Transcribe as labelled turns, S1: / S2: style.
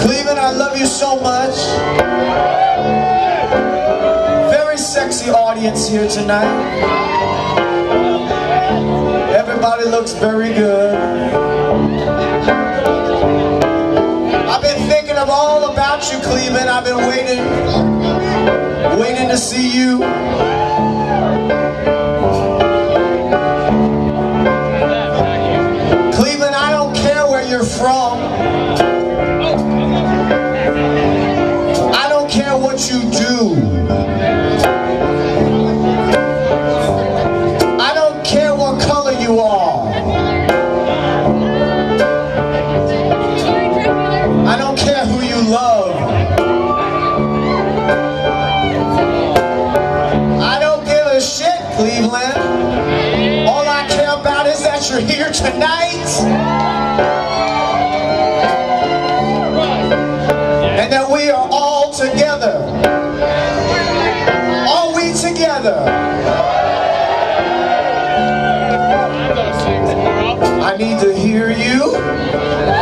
S1: Cleveland, I love you so much. Very sexy audience here tonight. Everybody looks very good. I've been thinking of all about you, Cleveland. I've been waiting to see you. Cleveland, I don't care where you're from. I don't care what you do. I don't care what color you are. I don't care who you love. I don't give a shit, Cleveland. All I care about is that you're here tonight. And that we are all together. Are we together? I need to hear you.